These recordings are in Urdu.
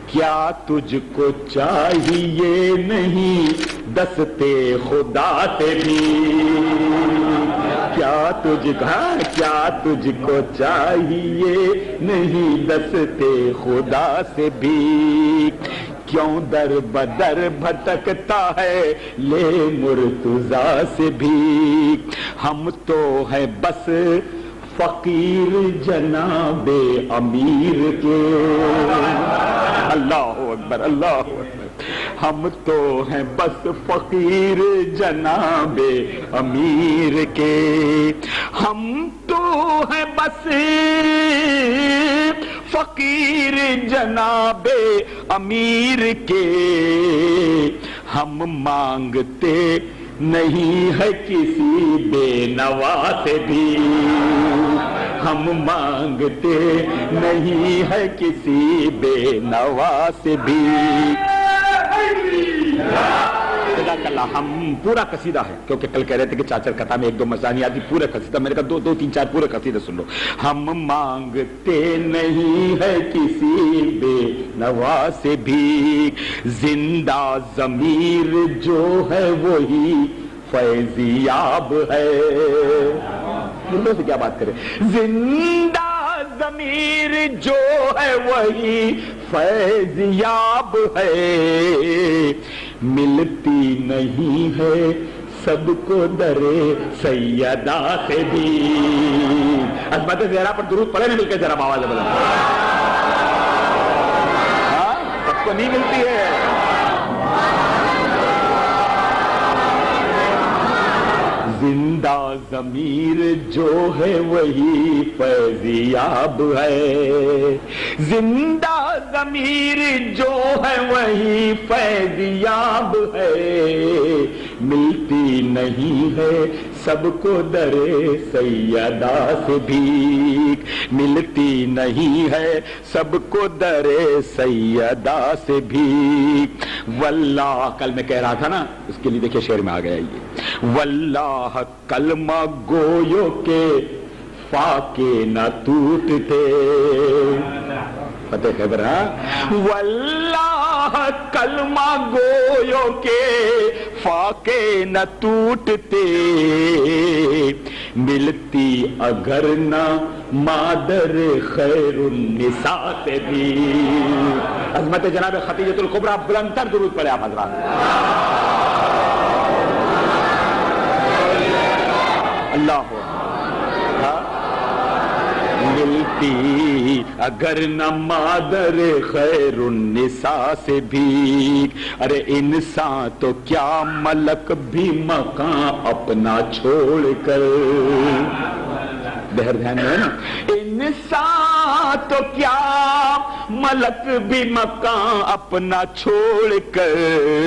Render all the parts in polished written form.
کیا تجھ کو چاہیے نہیں دستے خدا سے بھی، کیا تجھ کو چاہیے نہیں دستے خدا سے بھی، کیوں در بدر بھٹکتا ہے لے مرتضیٰ سے بھی، ہم تو ہے بس فقیر جناب امیر کے، اللہ اکبر اللہ اکبر، ہم تو ہیں بس فقیر جناب امیر کے، ہم تو ہیں بس فقیر جناب امیر کے، ہم مانگتے نہیں ہے کسی بے نوا سے بھی، ہم مانگتے نہیں ہے کسی بے نوا سے بھی۔ جزاک اللہ۔ ہم پورا قصیدہ ہے کیونکہ کل کہہ رہے تھے کہ چاچر کتا میں ایک دو مزانی آتی، پورا قصیدہ میں نے کہا دو تین چار پورے قصیدہ سن لو۔ ہم مانگتے نہیں ہے کسی بے نوا سے بھی، زندہ ضمیر جو ہے وہی فیضیاب ہے، اردو سے کیا بات کرے، زندہ ضمیر جو ہے وہی فیضیاب ہے، ملتی نہیں ہے سب کو درے سیدہ سے بھی۔ عظمت زہرا پر درود پڑھے نہیں مل کے ذرا آواز بلند، سب کو نہیں ملتی ہے۔ زندہ ضمیر جو ہے وہی فیضیاب ہے، زندہ ضمیر جو ہے وہی فیضیاب ہے، ملتی نہیں ہے سب کو درے سیدہ سے بھیک، ملتی نہیں ہے سب کو درے سیدہ سے بھیک، واللہ کل میں کہہ رہا تھا نا اس کے لیے دیکھیں شعر میں آ گیا یہ، واللہ کلمہ گویوں کے فاقے نہ ٹوٹتے، فتح خیبر، واللہ کلمہ گویوں کے فاقے نہ ٹوٹتے، ملتی اگر نہ مادر خیر النساء سے بھی۔ عظمت جناب خدیجۃ الکبریٰ بلند تر درود پڑھے آپ حضرات، اللہ ملتی اگر نہ مادر خیر النساء سے بھی، ارے انسان تو کیا ملک بھی مکان اپنا چھوڑ کر، بہر دھیان میں ہے نا، انسان تو کیا ملک بھی مکان اپنا چھوڑ کر،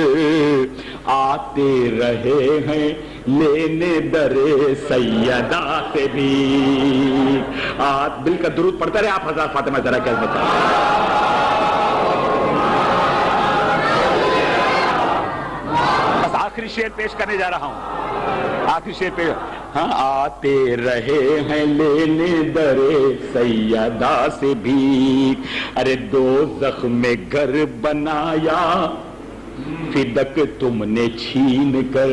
آتے رہے ہیں لینے درے سیدہ سے بھی۔ دل کا درود پڑھتا رہے آپ حضرات، فاطمہ ذرا کیا بتا، بس آخری شعر پیش کرنے جا رہا ہوں، آخری شعر پیش، ہاں آتے رہے ہیں لینے درے سیدہ سے بھی، ارے دوزخ میں گھر بنایا فدق تم نے چھین کر،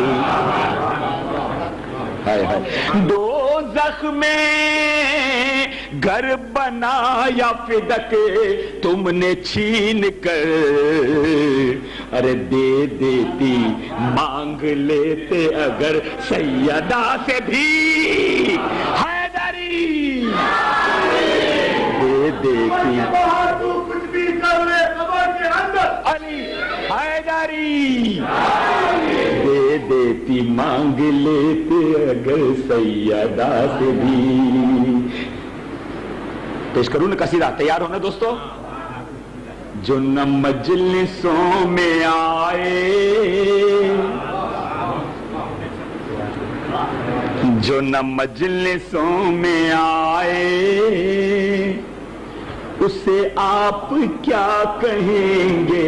دوزخ میں گھر بنایا فدق تم نے چھین کر، ارے دے دیتی مانگ لیتے اگر سیدہ سے بھی، حیدری دے دیتی علی حیدری دے دیتی مانگ لیتے اگر سیدہ سے بھی۔ پیش کروں نا قصیدہ، تیار ہونا دوستو؟ جو نہ مجلسوں میں آئے، جو نہ مجلسوں میں آئے، اسے آپ کیا کہیں گے؟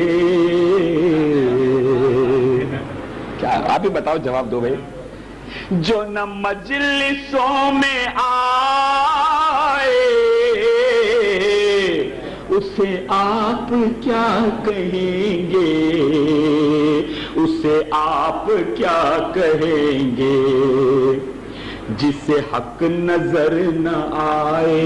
کیا آپ ہی بتاؤ، جواب دو بھائی۔ جو نہ مجلسوں میں آئے اسے آپ کیا کہیں گے، اسے آپ کیا کہیں گے، جسے حق نظر نہ آئے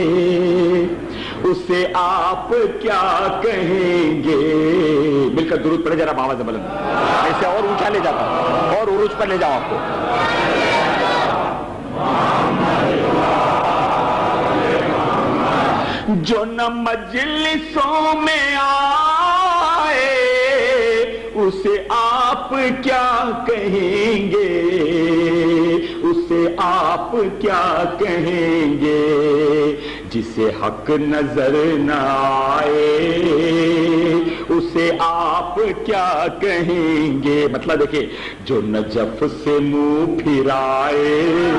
اسے آپ کیا کہیں گے۔ مل کر درود پڑھے ذرا آواز بلند، ایسے اور اونچا لے جاتا ہوں اور عروج پر لے جاؤں آپ کو۔ جو نہ مجلسوں میں آئے اسے آپ کیا کہیں گے، اسے آپ کیا کہیں گے، جسے حق نظر نہ آئے اسے آپ کیا کہیں گے۔ مطلب دیکھیں، جو نجف سے منہ پھرائے،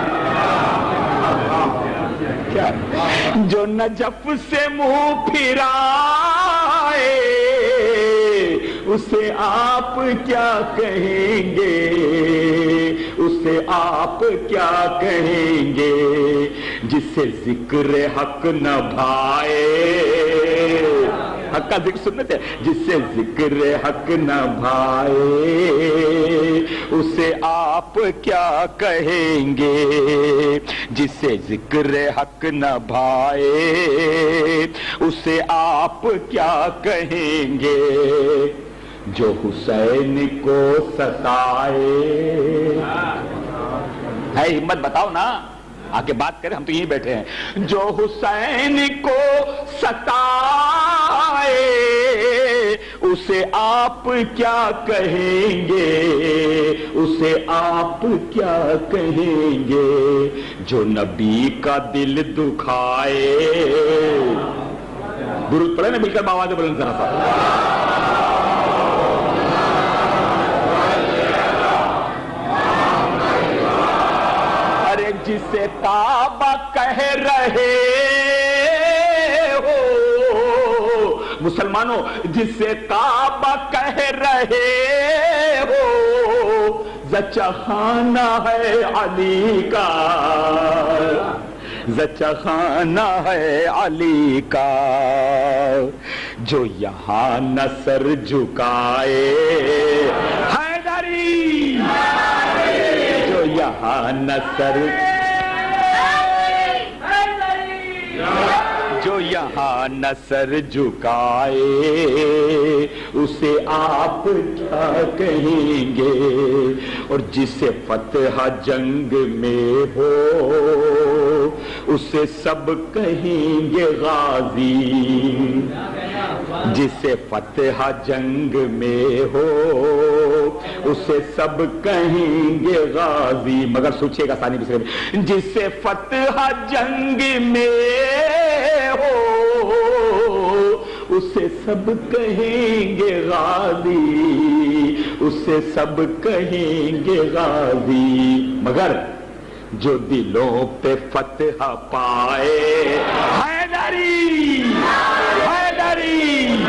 جو نجف سے منہ پھرائے اسے آپ کیا کہیں گے، اسے آپ کیا کہیں گے، جسے ذکر حق نہ بھائے، حق کا ذکر سننے تھے، جس سے ذکر حق نہ بھائے اسے آپ کیا کہیں گے، جسے ذکر حق نہ بھائے اسے آپ کیا کہیں گے، جو حسین کو ستائے۔ ہے ہمت بتاؤ نا، آگے بات کریں، ہم تو یہیں بیٹھے ہیں۔ جو حسین کو ستائے اسے آپ کیا کہیں گے، اسے آپ کیا کہیں گے، جو نبی کا دل دکھائے۔ درود پڑھے نا مل کر آواز بلند ذرا سا۔ جسے کعبہ کہہ رہے ہو مسلمانوں، جسے کعبہ کہہ رہے ہو، زچہ خانہ ہے علی کا، زچہ خانہ ہے علی کا، جو یہاں نہ سر جھکائے، حیدری جو یہاں نہ سر، جو یہاں نہ سر جھکائے اسے آپ کیا کہیں گے، اور جسے فتح جنگ میں ہو اسے سب کہیں گے غازی، جسے فتح جنگ میں ہو اسے سب کہیں گے غازی، مگر سوچئے گا ثانی بسرے میں، جسے فتح جنگ میں ہو اسے سب کہیں گے غازی، اسے سب کہیں گے غازی، مگر جو دلوں پہ فتح پائے، حیدری حیدری،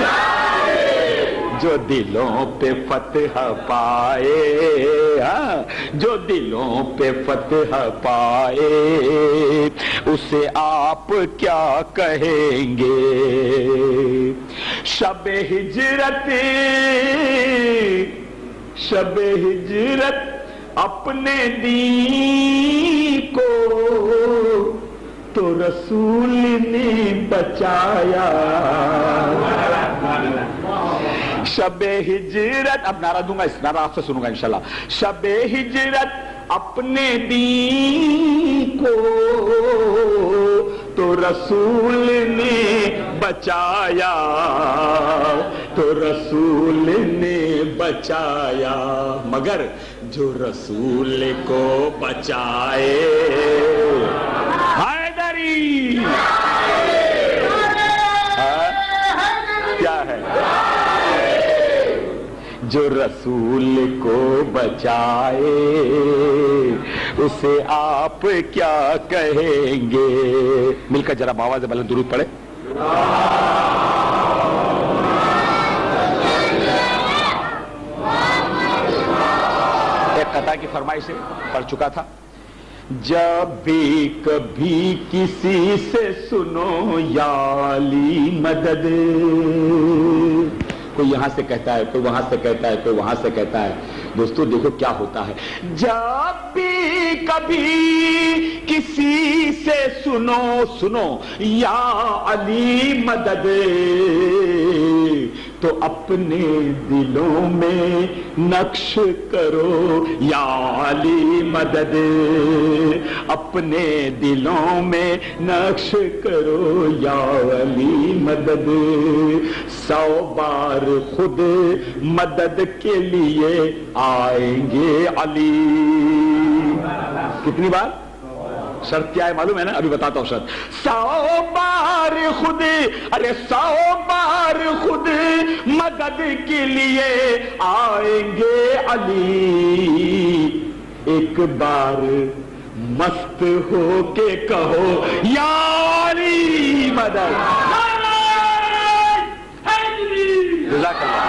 جو دلوں پہ فتح پائے، جو دلوں پہ فتح پائے اسے آپ کیا کہیں گے، شب ہجرت، شب ہجرت اپنے دین کو تو رسول نے بچایا، شب ہجرت، اب نعرہ دوں گا، اس نعرہ آپ سے سنوں گا انشاءاللہ، شب ہجرت اپنے دین کو تو رسول نے بچایا، تو رسول نے بچایا، مگر جو رسول کو بچائے، حیدری کیا ہے، جو رسول کو بچائے اسے آپ کیا کہیں گے۔ مل کر ذرا آواز بلند درود پڑھے۔ ایک قطع کی فرمائش سے پڑھ چکا تھا، جب بھی کبھی کسی سے سنو یا علی مدد. کوئی یہاں سے کہتا ہے، کوئی وہاں سے کہتا ہے، کوئی وہاں سے کہتا ہے. دوستو دیکھو کیا ہوتا ہے. جب بھی کبھی کسی سے سنو یا علی مدد، تو اپنے دلوں میں نقش کرو یا علی مدد. اپنے دلوں میں نقش کرو یا علی مدد. 100 بار خود مدد کے لیے آئیں گے علی. کتنی بار؟ شرط کیا ہے معلوم ہے نا؟ ابھی بتاتا ہوں شرط. 100 بار خود، ارے 100 بار خود مدد کے لیے آئیں گے علی. ایک بار مست ہو کے کہو یا علی مدد. جزاک اللہ.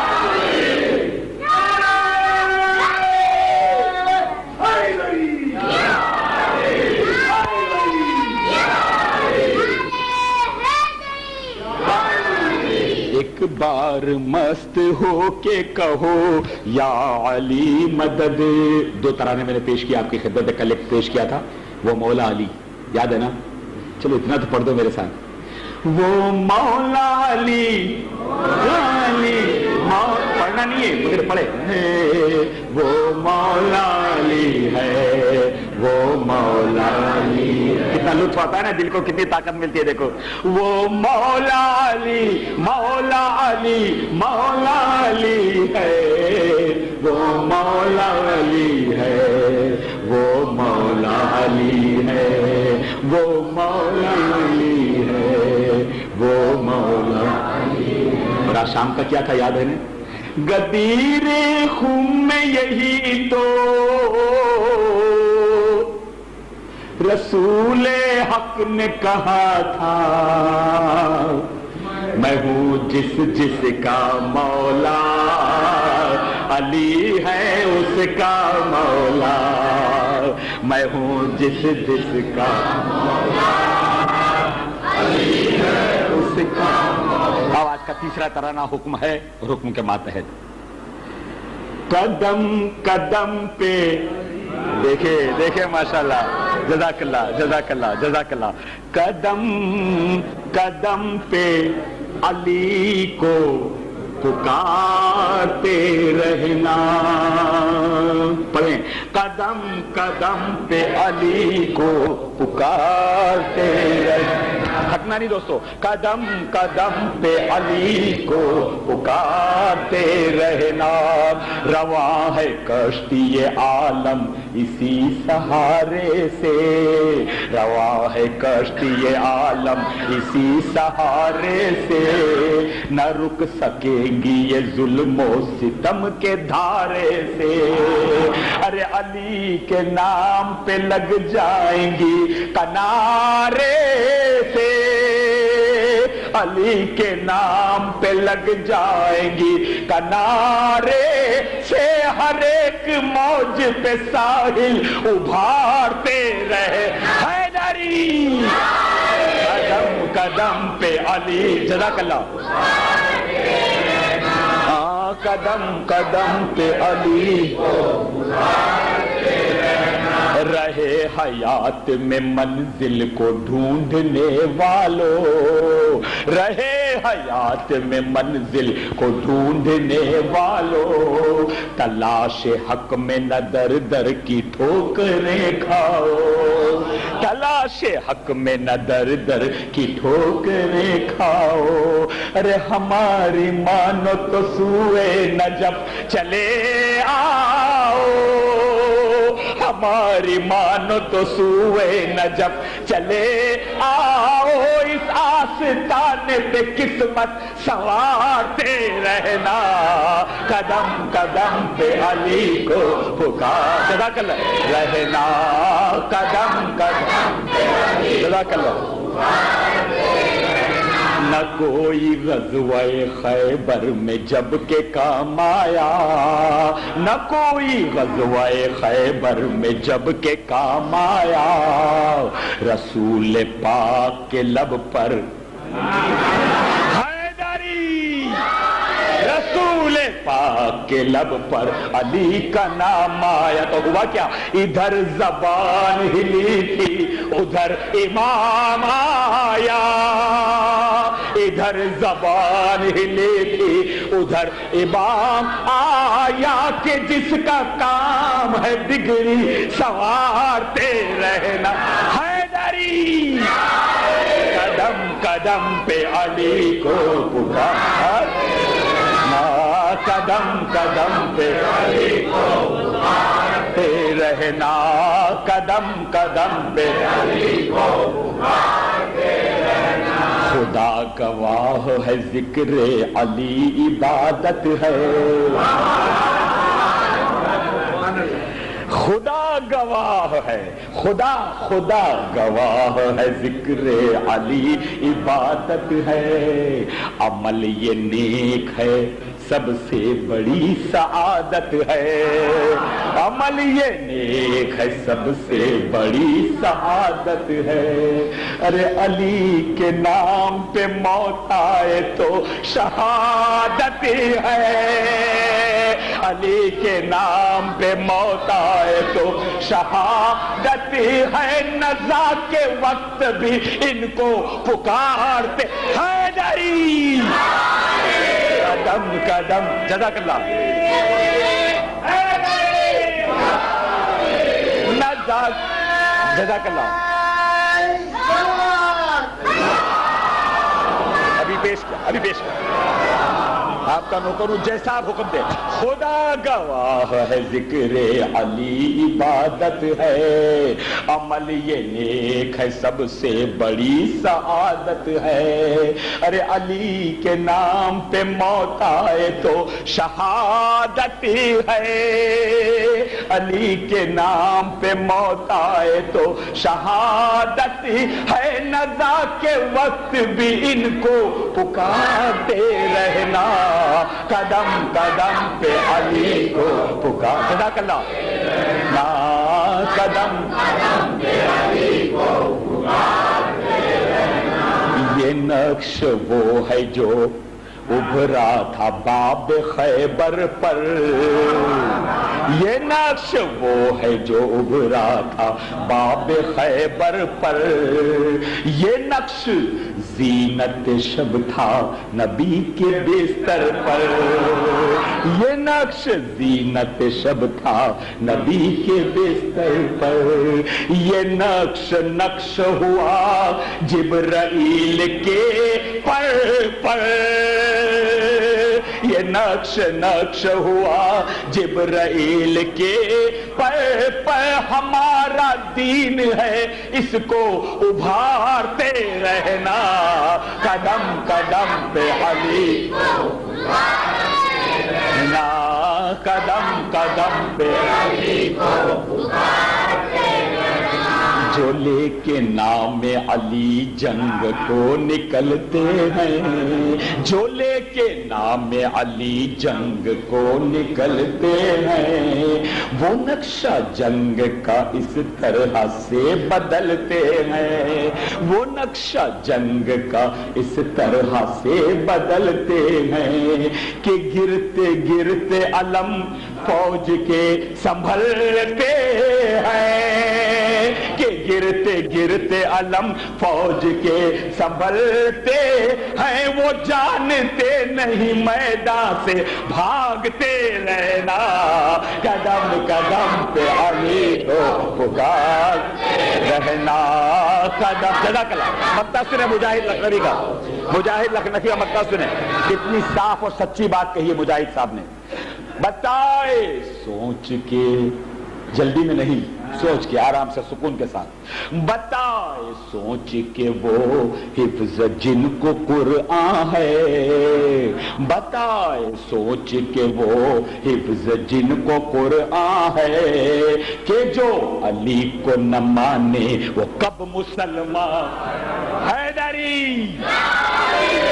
ایک بار مست ہو کے کہو یا علی مدد. 2 ترانے میں نے پیش کیا آپ کی خدمت میں، کل ایک پیش کیا تھا وہ مولا علی، یاد ہے نا؟ چلو اتنا تو پڑھ دو میرے ساتھ. وہ مولا علی، پڑھنا نہیں ہے مگر پڑھے. وہ مولا علی ہے، وہ مولا علی. کتنا لطف آتا ہے نا دل کو، کتنی طاقت ملتی ہے. دیکھو وہ مولا علی، مولا علی، مولا علی ہے، وہ مولا علی ہے، وہ مولا علی ہے، وہ مولا علی ہے، وہ مولا علی. اور آج شام کا کیا تھا یاد ہے نا؟ غدیر خم میں یہی تو رسول حق نے کہا تھا، میں ہوں جس کا مولا علی ہے اس کا مولا. میں ہوں جس کا مولا علی ہے اس کا مولا. آج کا تیسرا ترانہ حکم ہے، حکم کے ماتحت. قدم قدم پہ دیکھے ماشاءاللہ، جزاک اللہ جزاک اللہ جزاک اللہ. قدم قدم پہ علی کو پکارتے رہنا. پڑھیں. قدم قدم پہ علی کو پکارتے رہنا. ہٹنا نہیں دوستو. قدم قدم پہ علی کو پکارتے رہنا. رواں ہے کشتی عالم اسی سہارے سے، رواں ہے کشتی عالم اسی سہارے سے. نہ رک سکیں گی یہ ظلم و ستم کے دھارے سے. ارے علی کے نام پہ لگ جائیں گی کنارے سے، علی کے نام پہ لگ جائیں گی کنارے سے. ہر ایک موج پہ ساحل ابھارتے رہے حیدری. قدم قدم پہ علی. جزاک اللہ. قدم قدم پہ علی رہے حیات میں منزل کو ڈھونڈنے والوں، رہے حیات میں منزل کو ڈھونڈنے والوں. تلاش حق میں نہ در در کی ٹھوکریں کھاؤ، تلاش حق میں نہ در در کی ٹھوکریں کھاؤ. ارے ہماری مانو تو سوئے نجف چلے آؤ، ہماری مانو تو سوئے نجف چلے آؤ. اس آستانے پہ قسمت سنوارتے رہنا. قدم قدم پہ علی کو پکار. جزاک اللہ. رہنا قدم قدم پہ علی. جزاک اللہ. نہ کوئی غزوہ خیبر میں جب کے کام آیا، نہ کوئی غزوہ خیبر میں جب کے کام آیا، رسول پاک کے لب پر حیدری، رسول پاک کے لب پر علی کا نام آیا تو ہوا کیا؟ ادھر زبان ہلی تھی ادھر امام آیا، ادھر زبان ہلی تھی ادھر امام آیا، کہ جس کا کام ہے ڈگری سنوارتے رہنا حیدری، قدم قدم پہ علی کو پکارنا، قدم قدم پہ علی کو پکارتے رہنا، قدم قدم پہ علی کو پکارتے رہنا۔ خدا گواہ ہے ذکر علی عبادت ہے، خدا گواہ ہے، خدا گواہ ہے، ذکر علی عبادت ہے، عمل یہ نیک ہے سب سے بڑی سعادت ہے، عمل یہ نیک ہے سب سے بڑی سعادت ہے، ارے علی کے نام پہ موت آئے تو شہادت ہے، علی کے نام پہ موت آئے تو شہادت ہے، نزا کے وقت بھی ان کو پکارتے حیدری، قدم قدم، جزاک اللہ، جزاک اللہ، ابھی پیش کیا آپ کا نوکر ہوں، جیسا آپ حکم دے۔ خدا گواہ ہے ذکر علی عبادت ہے، عمل یہ نیک ہے سب سے بڑی سعادت ہے، ارے علی کے نام پہ موت آئے تو شہادت ہے، علی کے نام پہ موت آئے تو شہادت ہے، نزا کے وقت بھی ان کو پکارتے رہنا، قدم قدم پہ علی کو پکار، جزاک اللہ، قدم قدم پہ علی کو پکارتے رہنا۔ یہ نقش وہ ہے جو ابھرا تھا باب خیبر پر، یہ نقش وہ ہے جو ابھرا تھا باب خیبر پر، یہ نقش زینت شب تھا نبی کے بستر پر، یہ نقش زینت شب تھا نبی کے بستر پر، یہ نقش ہوا جبرائیل کے پر، یہ نقش ہوا جبرائیل کے پر، ہمارا دین ہے اس کو ابھارتے رہنا، قدم قدم پہ علی کو پکارتے رہنا، قدم قدم پہ علی کو پکارتے رہنا، جو لے کے نام علی جنگ کو نکلتے ہیں، جو لے کے نام علی جنگ کو نکلتے ہیں، وہ نقشہ جنگ کا اس طرح سے بدلتے ہیں، وہ نقشہ جنگ کا اس طرح سے بدلتے ہیں، کہ گرتے گرتے علم فوج کے سنبھلتے ہیں، کہ گرتے گرتے علم فوج کے سنبھلتے ہیں، وہ جانتے نہیں میدان سے بھاگتے رہنا، قدم قدم پہ علی کو پکارتے رہنا، قدم، جزاک اللہ۔ مکتا سنے مجاہد لکھنوی کا، مجاہد لکھنوی کا مکتا سنے، کتنی صاف اور سچی بات کہی ہے مجاہد صاحب نے، بتائے سوچ کے، جلدی میں نہیں، سوچ کے آرام سے سکون کے ساتھ، بتائے سوچ کے وہ حفظ جن کو قرآن ہے، بتائے سوچ کے وہ حفظ جن کو قرآن ہے، کہ جو علی کو نہ مانے وہ کب مسلمان، حیدری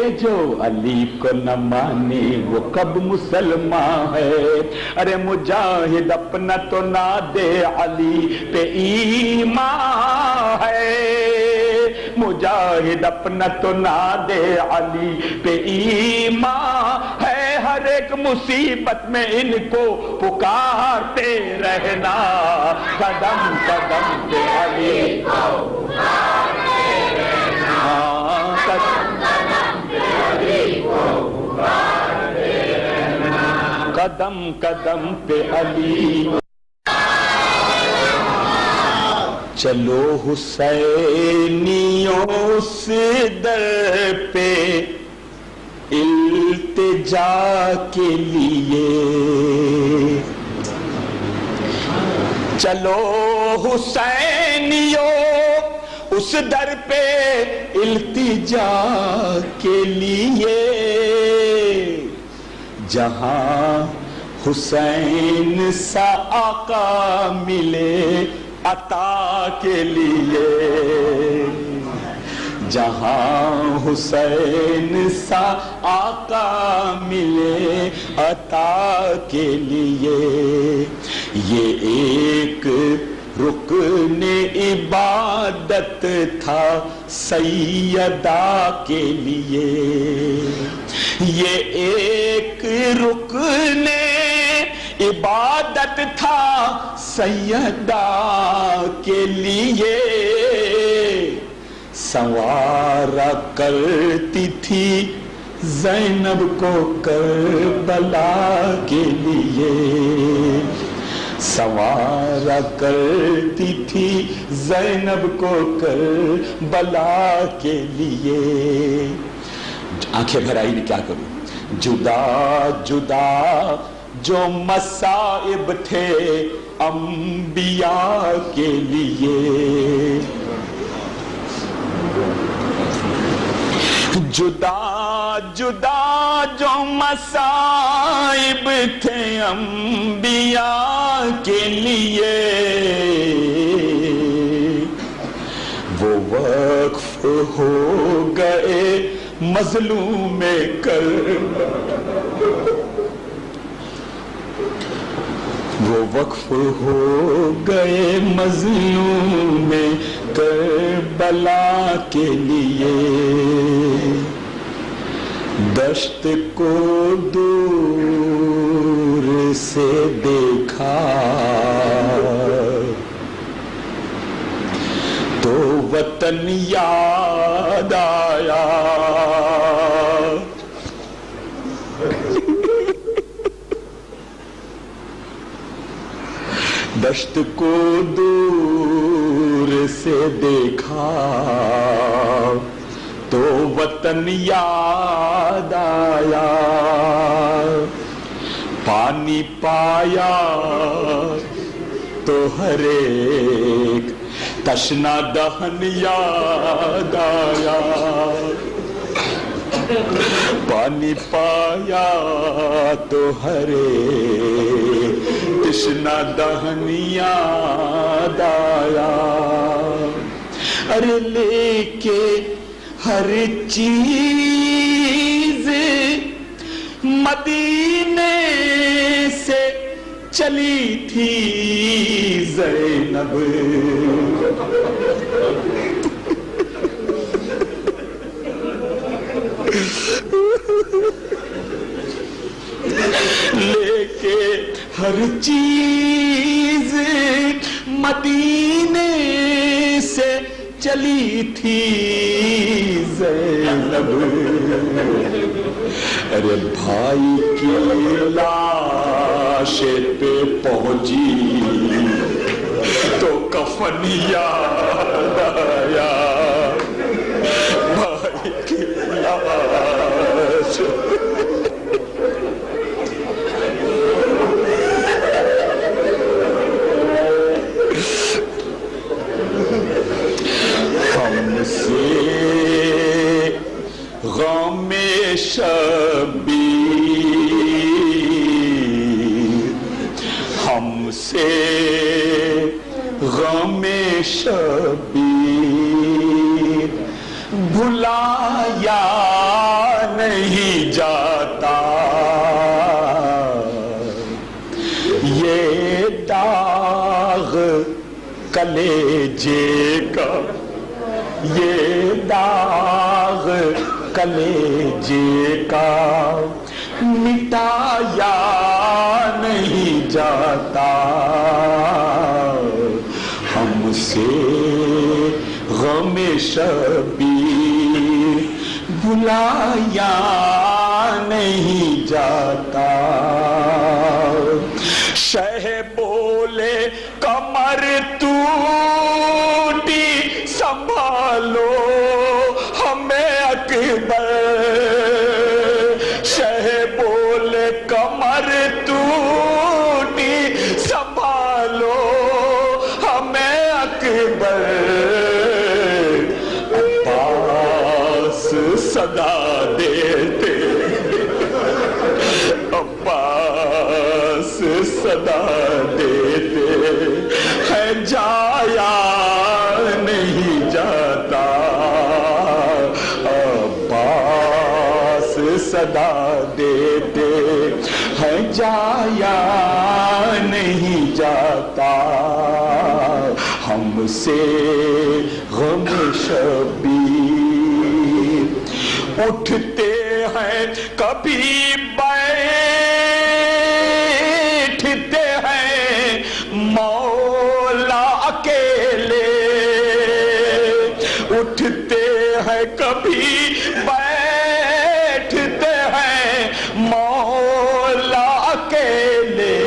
जो अली को न माने वो कब मुसलमान है। अरे मुजाहिद अपना तो ना दे अली पे ईमान है, मुजाहिद अपना तो ना दे अली पे ईमान है। हर एक मुसीबत में इनको पुकारते रहना, कदम कदम पे अली को पुकारते रहना, कदम कदम पे अली को पुकारते रहना, कदम कदम पे अली। चलो हुसैनियों से दर पे इल्तिजा के लिए, चलो हुसैनियों उस दर पे इल्तिजा के लिए, जहां हुसैन सा आका मिले अता के लिए, जहां हुसैन सा आका मिले अता के लिए। ये एक रुकने इबादत था सैयदा के लिए, ये एक रुकने इबादत था सैयदा के लिए। संवारा करती थी ज़ैनब को करबला के लिए, संवारा करती थी ज़ैनब को करबला के लिए। आंखें भर आई, क्या करूं? जुदा जुदा जो मसाइब थे अंबिया के लिए, जुदा जुदा जो मसाइब थे अंबिया के लिए, वो वक्फ हो गए मजलूम कर, वो वक्फ हो गए मजलूम करबला के लिए। दश्त को दूर से देखा तो वतन याद आया, दश्त को दूर से देखा तो वतन याद आया, पानी पाया तो हर एक तशना दहन याद आया, पानी पाया तो हर एक तशना दहन याद आया। अरे लेके हर चीज मदीने से चली थी ज़ैनब, लेके हर चीज मदीने से चली थी ज़ैनब। अरे भाई की लाश पे पहुंची तो कफन याद आया, भाई की लाश हमसे ग़म शबीर, हमसे ग़म शबीर भुलाया कलेजे का ये दाग कलेजे का मिटाया नहीं जाता हमसे गमे शबीर भुलाया नहीं जाता शह बोले कमर टूटी संभालो हमें अकबर शह बोले कमर टूटी संभालो हमें अकबर अब्बास सदा देते अब्बास सदा देते है जाया नहीं जाता अब्बास सदा देते है जाया नहीं जाता हमसे गम शबीर उठते हैं कभी बैठते हैं मौला अकेले उठते हैं कभी बैठते हैं मौला अकेले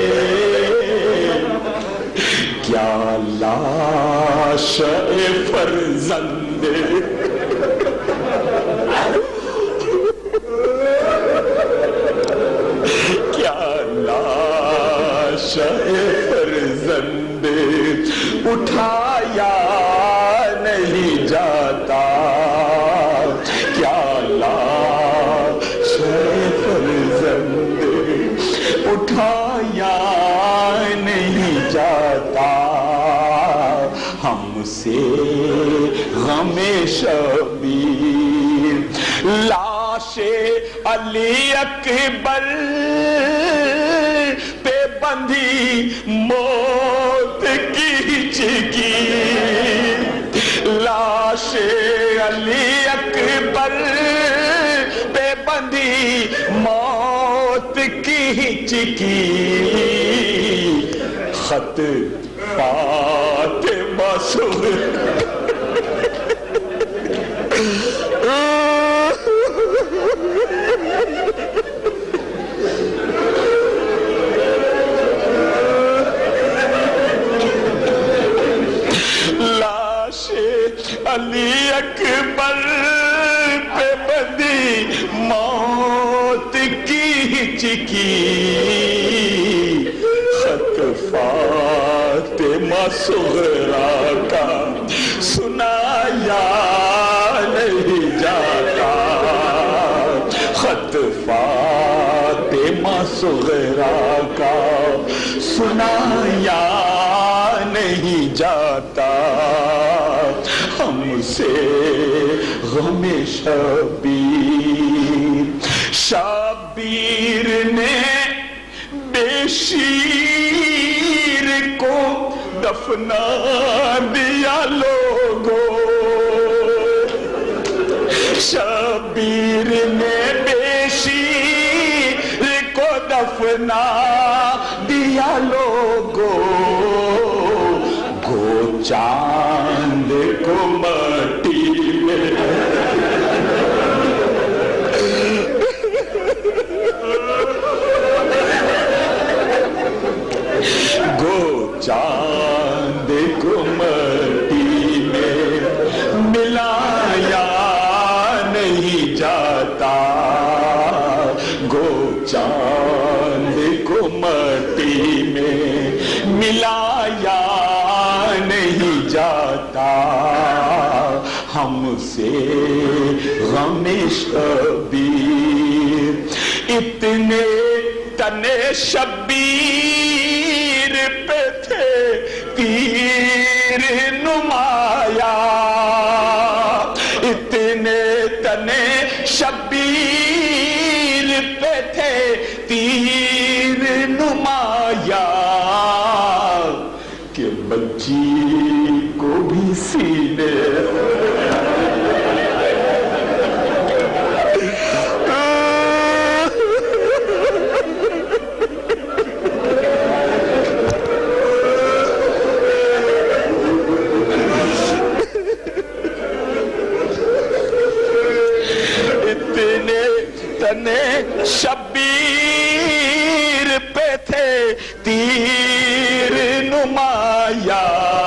क्या लाश फर्जंदे क्या लाश फर्जंदे उठाया नहीं जाता क्या लाश फर्जंदे उठाया नहीं जाता हमसे गमे शबीर लाशे अली अकबर पे बंधी मौत की चिकी लाशे अली अकबर पे बंधी मौत की चिकी खत फातिमा लाशे अली अकबर पे बंदी मौत की चिकी खत फातिमा सुगरा का सुनाया नहीं जाता खत फातिमा सुगरा का सुनाया नहीं जाता हमसे गमे शबीर शबीर ने बेशीर को दफना दिया लोगों शबीर ने बेशीर को दफना दिया लोगों गो चांद को मट्टी में गो चांद को मट्टी में मिलाया नहीं जाता गो चांद को मट्टी में मिलाया नहीं जाता हमसे गमे शबीर इतने तने शबीर पे थे तीर नुमाया इतने तने शबीर पे थे तीर नुमाया कि बच्ची تنے شبیر پہ تھے تیر نمایا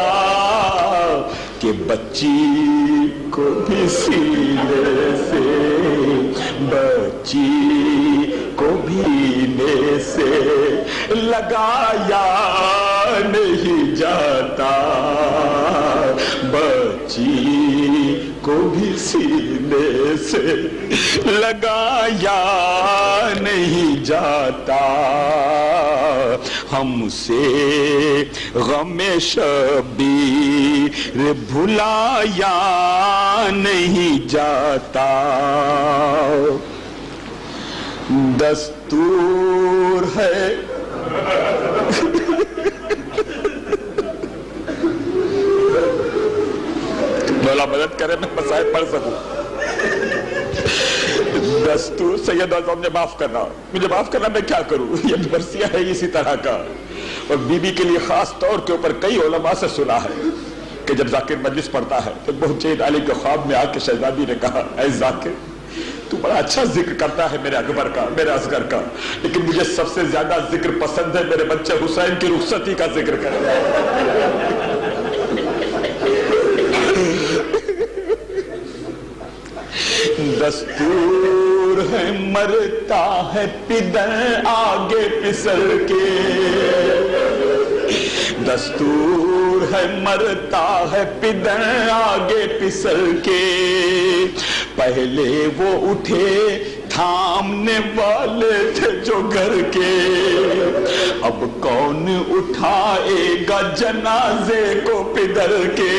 کہ بچی کو بھی سینے سے بچی کو بھینے سے لگایا نہیں جاتا بچی کو بھی سینے سے لگایا نہیں جاتا ہم سے غم شبیر بھلایا نہیں جاتا دستور ہے مولا مدد کرے میں مسائل پڑھ سکوں دستور سید اعظم نے معاف کرنا مجھے معاف کرنا میں کیا کروں یہ برسیہ ہے اسی طرح کا اور بی بی کے لیے خاص طور کے اوپر کئی علماء سے سنا ہے کہ جب ذاکر مجلس پڑھتا ہے تو بہنچین علی کے خواب میں آ کے شہزادی نے کہا اے ذاکر تو بڑا اچھا ذکر کرتا ہے میرے اکبر کا میرے اصغر کا لیکن مجھے سب سے زیادہ ذکر پسند ہے میرے بچے حسین کی رخصتی کا ذکر کرنا دستور ہے مرتا ہے پدر آگے پسر کے دستور ہے مرتا ہے پدر آگے پسر کے پہلے وہ اٹھے تھامنے والے تھے جو گھر کے اب کون اٹھائے گا جنازے کو پدر کے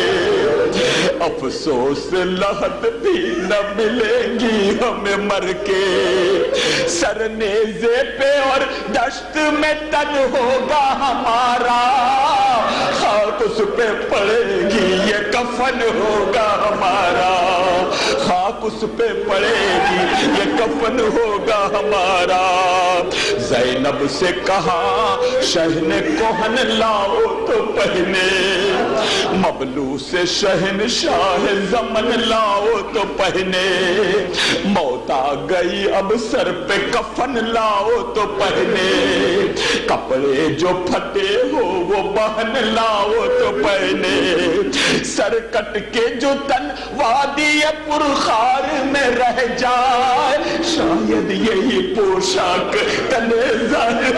افسوس لحد بھی نہ ملے گی ہمیں مر کے سر نیزے پہ اور دشت میں تن ہوگا ہمارا خاک اس پہ پڑے گی یہ کفن ہوگا ہمارا خاک اس پہ پڑے گی یہ کفن ہوگا ہمارا زینب سے کہا شہن کوہن لاؤ تو پہنے مبلو سے شہنشاہ زمن لاؤ تو پہنے موت آ گئی اب سر پہ کفن لاؤ تو پہنے کپڑے جو پھٹے ہو وہ بہن لاؤ تو پہنے سر کٹ کے جو تن وادی پرخار میں رہ جائے شاید یہی پوشاک تنے ظاہر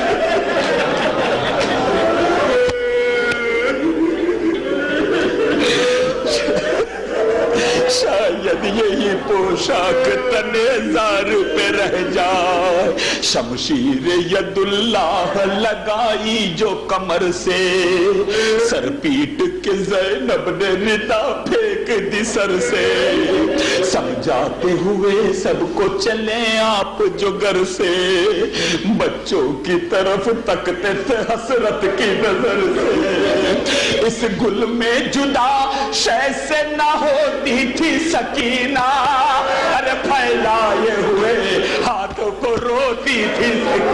شاید یہی پوشاک تنے زار پہ رہ جائے شمشیر ید اللہ لگائی جو کمر سے سر پیٹ کے زینب نے ردا پھینک دی سر سے سمجھاتے ہوئے سب کو چلے آپ جو گھر سے بچوں کی طرف تکتے تھے حسرت کی نظر سے اس گل میں جدا شے سے نہ ہوتی تھی سکینہ ارے پھیلائے ہوئے ہاتھوں کو روتی تھی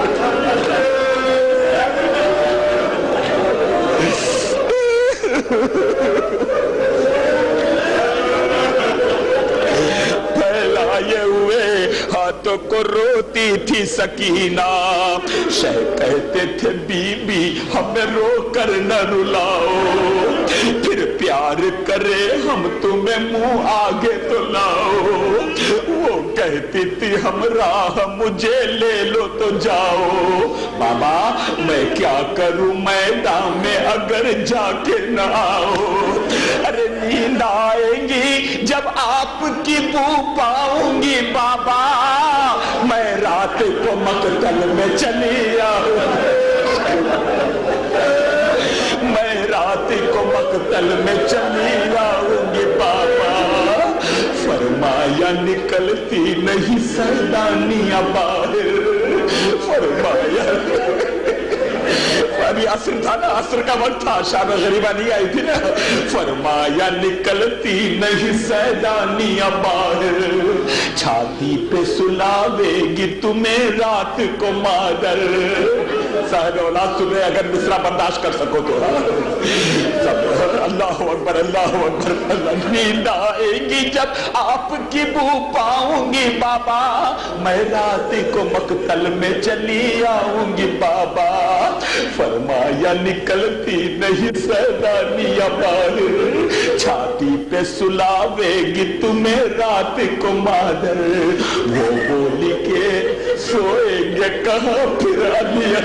پھیلائے ہوئے ہاتھوں کو روتی تھی سکینہ شہ کہتے تھے بی بی ہمیں رو کر نہ رلاؤ پھر پیار کرے ہم تمہیں منہ آگے تو لاؤ وہ کہتی تھی ہمراہ مجھے لے لو تو جاؤ بابا میں کیا کروں میدان میں اگر جا کے نہ آؤ ارے نیند آئیں گی جب آپ کی بو پاؤں گی بابا میں رات کو مقتل میں چلی آؤں میں رات کو مقتل میں چلی آؤں گی بابا فرمایا نکلتی نہیں سردانیاں باہر فرمایا ابھی عصر تھا نا عصر کا وقت تھا شام غریبہ نہیں آئی تھی نا فرمایا نکلتی نہیں سیدانیاں باہر چھاتی پہ سلاوے گی تمہیں رات کو مادر साहिब औलाद सुन रहे, अगर मिसरा बर्दाश्त कर सको तो सब अल्लाह अकबर अल्लाह अकबर। नींद आएगी जब आपकी बू पाऊंगी बाबा, मैं रात को मकतल में चली आऊंगी बाबा। फरमाया निकलती नहीं सैलानियां बाहर, छाती पे सुलावेगी तुम्हें रात को मादर। वो बोली के सोएंगे कहाँ फिर अलिया।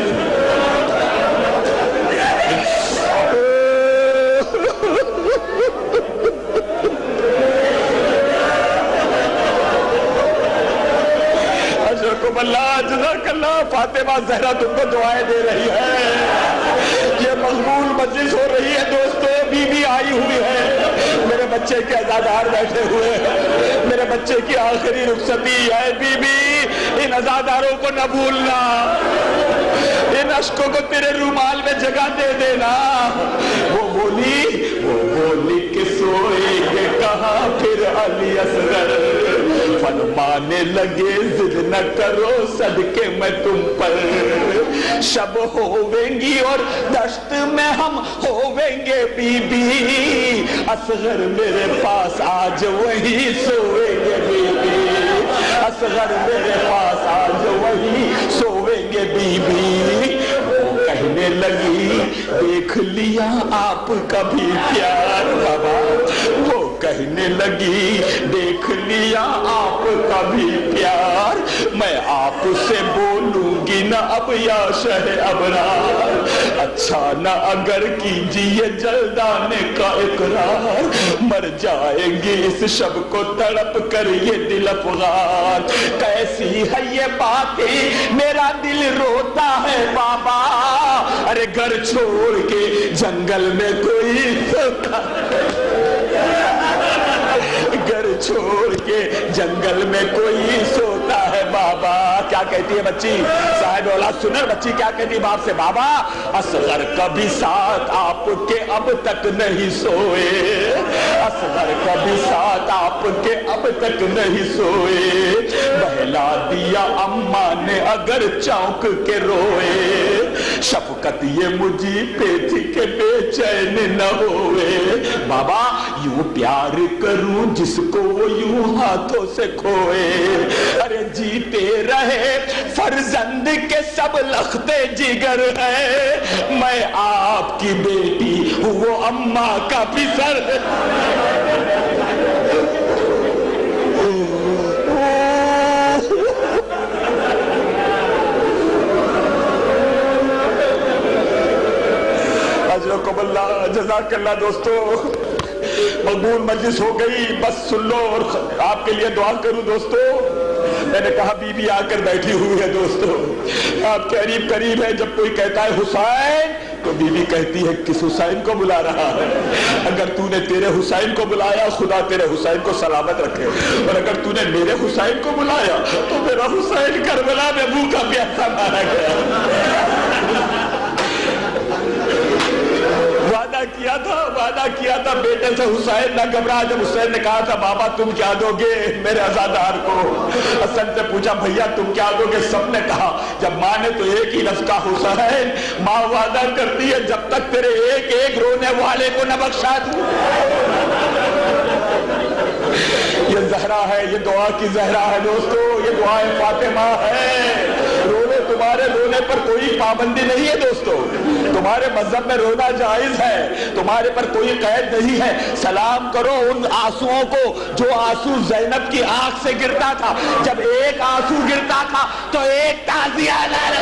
फातिमा ज़हरा तुमको दुआएं दे रही है। ये मकबूल मजलिस हो रही है दोस्तों, बीबी आई हुई है, मेरे बच्चे के अज़ादार बैठे हुए हैं, मेरे बच्चे की आखिरी रुखसती है। बीबी इन अज़ादारों को न भूलना, इन अश्कों को तेरे रुमाल में जगह दे देना। वो बोली कि सोएंगे कहाँ फिर अली असगर। फरमाने लगे जिद न करो सदके मैं तुम पर, शब होवेंगी और दश्त में हम होवेंगे बीबी। असगर मेरे पास आज वही सोएंगे बीबी, असगर मेरे पास आज वही सोएंगे बीबी। कहने लगी देख लिया आपका भी प्यार बाबा, वो कहने लगी देख लिया आपका भी प्यार। मैं आपसे बोलूंगी ना अब या शह अबरार, अच्छा ना अगर कीजिए जल्दाने का इकरार। मर जाएंगे इस शब को तड़प कर ये दिल अफगान। कैसी है ये बातें मेरा दिल रोता है बाबा, अरे घर छोड़ के जंगल में कोई सोता, घर छोड़ के जंगल में कोई सोता है बाबा। क्या कहती है बच्ची? साहिब औलाद सुने बच्ची क्या कहती है बाप से, बाबा असगर कभी साथ आपके अब तक नहीं सोए, असगर कभी साथ आपके अब तक नहीं सोए। बहला दिया अम्मा ने अगर चौंक के रोए, शफकत ये मुझी पे थी के बेचैन न होए। बाबा यूं प्यार करूं जिसको वो यूं हाथों से खोए, अरे जीते रहे फर्जंद के सब लख्ते जिगर है। मैं आपकी बेटी हूँ वो अम्मा का फिसर। जज़ाकल्लाह दोस्तों, मकबूल मजलिस हो गई, बस सुन लो और आपके लिए दुआ करूं दोस्तों। मैंने कहा बीबी आकर बैठी हुई है दोस्तों, आप करीब करीब है। जब कोई कहता है हुसैन तो बीबी कहती है किस हुसैन को बुला रहा है? अगर तूने तेरे हुसैन को बुलाया खुदा तेरे हुसैन को सलामत रखे, और अगर तूने मेरे हुसैन को बुलाया तो मेरा हुसैन करबला में भूखा प्यासा मारा गया। वादा किया था बेटे से हुसैन न घबरा। जब हुसैन ने कहा था बाबा तुम क्या दोगे मेरे अज़ादार को, हसन से पूछा भैया तुम क्या दोगे? सबने कहा, जब माँ ने तो एक ही लफ्ज़ कहा हुसैन, माँ वादा करती है जब तक तेरे एक एक रोने वाले को न बख्शा दूं। ये ज़हरा है, ये दुआ की ज़हरा है दोस्तों, ये दुआए फातिमा है। तुम्हारे रोने पर कोई पाबंदी नहीं है दोस्तों, तुम्हारे मजहब में रोना जायज है, तुम्हारे पर कोई कैद नहीं है। सलाम करो उन आंसुओं को जो आंसू ज़ैनब की आंख से गिरता था। जब एक आंसू गिरता था तो एक ताज़िया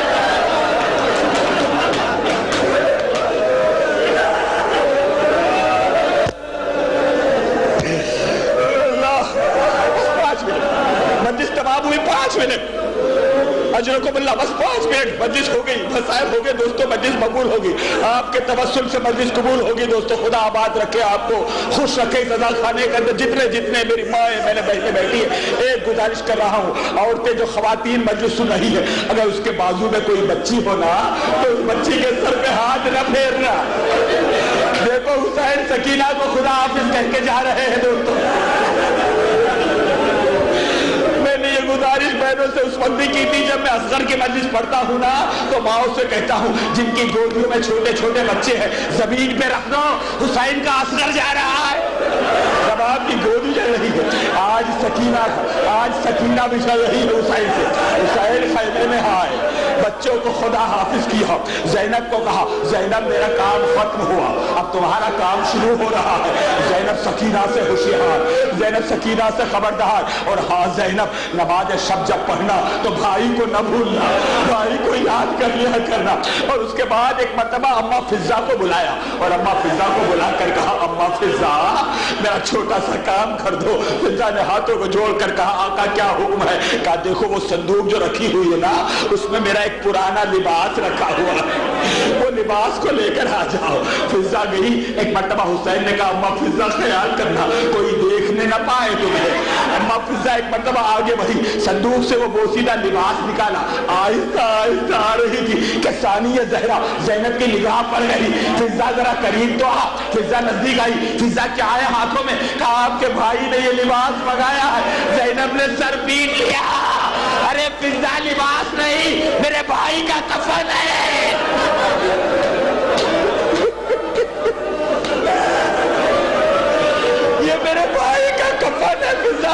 मजलिस तमाम हुई 5 मिनट, अजर को बल्ला बस 5 मिनट मजलिस हो गई, मसाइब हो गए दोस्तों, मजलिस मकबूल होगी। आपके तवस्सुल से मजलिस कबूल होगी दोस्तों। खुदा आबाद रखे, आपको खुश रखे। सदा खाने के अंदर जितने मेरी माँ है, मैंने बहनें बैठी है, एक गुजारिश कर रहा हूँ, औरतें जो खवातीन मजलिस सुन रही है, अगर उसके बाजू में कोई बच्ची हो ना तो उस बच्ची के सर पे हाथ न फेरना। देखो हुसैन सकीना को खुदा हाफिज कह के जा रहे हैं दोस्तों। मैंने ये गुजारिश بہنوں سے اس وقت بھی کی تھی جب میں اصغر کی مجلس پڑھتا ہوں نا تو ماؤں سے کہتا ہوں جن کی گودیوں میں چھوٹے چھوٹے بچے ہیں زمین پہ رکھ دو، حسین کا اصغر جا رہا ہے، جب آپ کی گودی جل رہی ہے۔ آج سکینہ بھی چل رہی ہے حسین سے، حسین خیمے میں آئے، بچوں کو خدا حافظ کیا، زینب کو کہا زینب میرا کام ختم ہوا، اب تمہارا کام شروع ہو رہا ہے۔ زینب سکینہ سے ہوشیار، زینب سکینہ سے خبردار، اور ہاں زینب نماز شب جب پڑھنا تو بھائی کو نہ بھولنا، بھائی کو یاد کر لیا کرنا۔ اور اس کے بعد ایک مرتبہ اماں فضہ کو بلایا اور اماں فضہ کو بلا کر کہا اماں فضہ میرا چھوٹا سا کام کر دو۔ فضہ نے ہاتھوں کو جوڑ کر کہا آقا کیا حکم ہے؟ کہا دیکھو وہ صندوق جو رکھی ہوئی ہے نا اس میں میرا ایک پرانا لباس رکھا ہوا ہے، وہ لباس کو لے کر آ جاؤ۔ فضہ گئی، ایک مرتبہ حسین نے کہا اماں فضہ خیال کرنا کوئی دیکھنے نہ پائے تمہیں۔ اماں فضہ ایک مرتبہ آگے بڑھی، صندوق سے وہ بوسیدہ لباس نکالا، آہستہ آہستہ آ رہی تھی کہ ثانیہ زہرا زینب کی نگاہ پڑ گئی۔ فضہ ذرا قریب تو آ، فضہ نزدیک آئی، فضہ کیا ہے ہاتھوں میں؟ کہا آپ کے بھائی نے یہ لباس منگایا ہے۔ زینب نے سر پیٹ لیا، ارے فضہ لباس نہیں میرے بھائی کا کفن ہے۔ یہ میرے بھائی کا کفن ہے فضہ۔